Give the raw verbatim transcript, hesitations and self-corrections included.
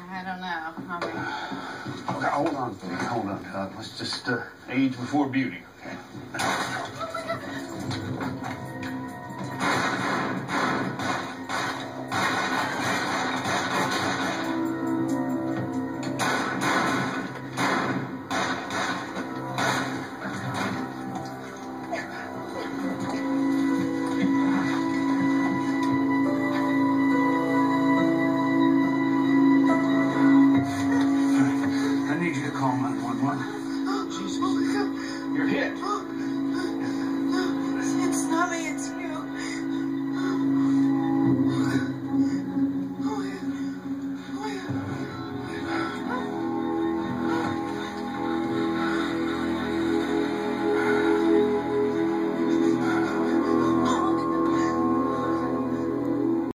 I don't know. I mean... Okay, hold on, hold on. Uh, let's just uh, age before beauty, okay?